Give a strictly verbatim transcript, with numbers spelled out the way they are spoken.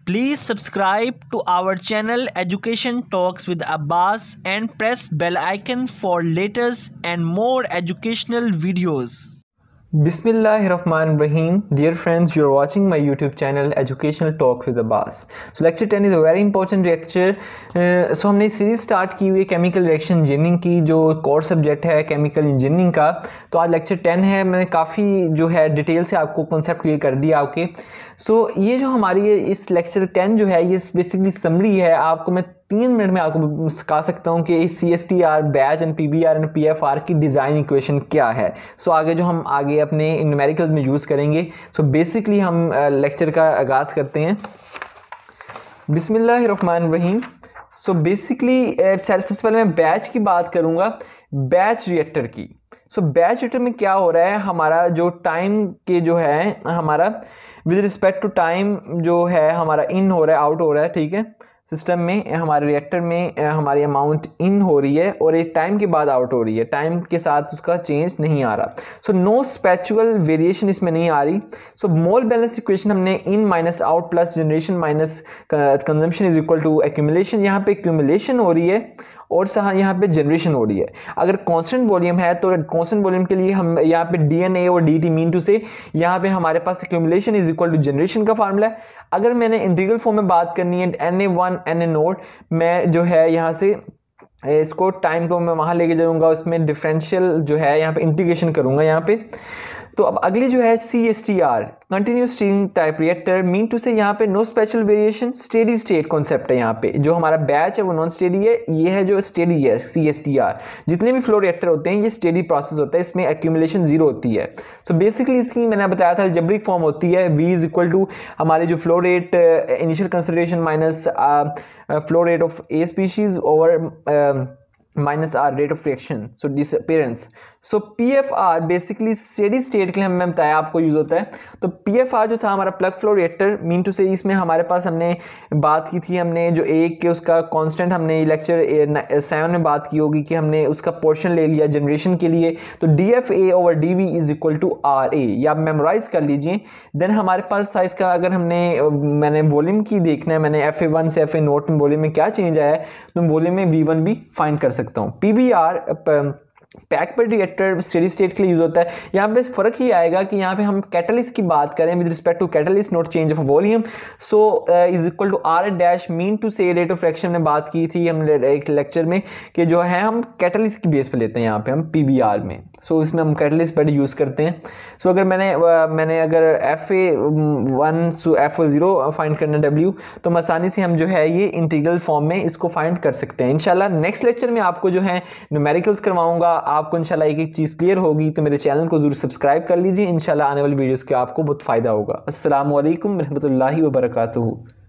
Please subscribe to our channel Education Talks with Abbas and press bell icon for latest and more educational videos. Bismillahirrahmanirrahim. Dear friends, you are watching my YouTube channel Educational Talk with Abbas. So lecture ten is a very important lecture. uh, so हमने series start की हुई है chemical reaction engineering की, जो core subject है chemical engineering का। तो आज लेक्चर टेन है। मैंने काफ़ी जो है डिटेल से आपको कॉन्सेप्ट क्लियर कर दिया आपके। सो so, ये जो हमारी इस लेक्चर टेन जो है ये बेसिकली समरी है। आपको मैं तीन मिनट में आपको सिखा सकता हूँ कि C S T R, batch and P B R and P F R की डिज़ाइन इक्वेशन क्या है। सो so, आगे जो हम आगे अपने न्यूमेरिकल्स में यूज़ करेंगे। सो so, बेसिकली हम लेक्चर का आगाज़ करते हैं। बिस्मिल्लाहिर्रहमानिर्रहीम। सो so, बेसिकली सबसे पहले मैं बैच की बात करूँगा, बैच रिएक्टर की। सो so, बैच रिएक्टर में क्या हो रहा है, हमारा जो टाइम के जो है हमारा विद रिस्पेक्ट टू टाइम जो है हमारा इन हो रहा है, आउट हो रहा है, ठीक है। सिस्टम में हमारे रिएक्टर में हमारी अमाउंट इन हो रही है और एक टाइम के बाद आउट हो रही है, टाइम के साथ उसका चेंज नहीं आ रहा। सो नो स्पेचुअल वेरिएशन इसमें नहीं आ रही। सो मोल बैलेंस इक्वेशन हमने in minus out plus generation minus consumption is equal to accumulation. यहाँ पे एक्यूमुलेशन हो रही है और सहा यहाँ पे जनरेशन हो रही है। अगर कांस्टेंट वॉल्यूम है तो कांस्टेंट वॉल्यूम के लिए हम यहाँ पे डी एन ए और D T mean to say यहाँ पे हमारे पास accumulation is equal to generation का फार्मूला है। अगर मैंने इंटीग्रल फॉर्म में बात करनी है N A one N A naught, मैं जो है यहाँ से इसको टाइम को मैं वहाँ लेके जाऊँगा, उसमें डिफरेंशियल जो है यहाँ पे इंटीग्रेशन करूँगा यहाँ पे। तो अब अगली जो है C S T R, continuous stirring type reactor, mean to say यहाँ पे no spatial variation, steady state concept है। यहाँ पे जो हमारा बैच है वो नॉन स्टेडी है, ये है जो स्टेडी है सी एस टी आर। जितने भी फ्लो रिएक्टर होते हैं ये स्टेडी प्रोसेस होता है, इसमें एक्यूमुलेशन जीरो होती है। सो बेसिकली इसकी मैंने बताया था अल्जेब्रिक फॉर्म होती है वी इज इक्वल टू हमारे जो flow rate initial consideration minus flow rate of A species over minus R rate of reaction, so disappearance. So P F R basically steady state के लिए हमने बताया आपको use होता है। तो पी एफ आर जो था हमारा plug flow reactor, mean to say इसमें हमारे पास हमने बात की थी, हमने जो एक के उसका कांस्टेंट हमने लेक्चर सेवन में बात की होगी कि हमने उसका पोर्शन ले लिया जनरेशन के लिए। तो D F A over D V is equal to R A, या आप मेमोराइज कर लीजिए। देन हमारे पास था इसका, अगर हमने मैंने वॉल्यूम की देखना है, मैंने एफ ए वन से एफ ए नोट में वॉल्यूम में क्या चेंज आया है, तो वॉल्यूम में वी वन भी फाइंड कर सकता हूँ। पी बी आर पैक पर रिएक्टर स्टेडी स्टेट के लिए यूज होता है। यहाँ पे फर्क ही आएगा कि यहाँ पे हम कैटलिस्ट की बात करें with respect to catalyst not change of volume. So is equal to R dash, mean to say rate of reaction में बात की थी हमने एक लेक्चर में कि जो है हम कैटलिस्ट की बेस पे लेते हैं यहाँ पे हम पीबीआर में। सो so, इसमें हम कैटलिस्ट पर यूज करते हैं। सो so, अगर मैंने uh, मैंने अगर F A one so F O zero find करना डब्ल्यू, तो हम आसानी से हम जो है ये इंटीग्रल फॉर्म में इसको फाइंड कर सकते हैं। इंशाल्लाह नेक्स्ट लेक्चर में आपको जो है न्यूमेरिकल्स करवाऊंगा, आपको इंशाल्लाह एक एक चीज़ क्लियर होगी। तो मेरे चैनल को जरूर सब्सक्राइब कर लीजिए, इंशाल्लाह आने वाली वीडियोस के आपको बहुत फ़ायदा होगा। अस्सलामु अलैकुम रहमतुल्लाहि व बरकातुहू।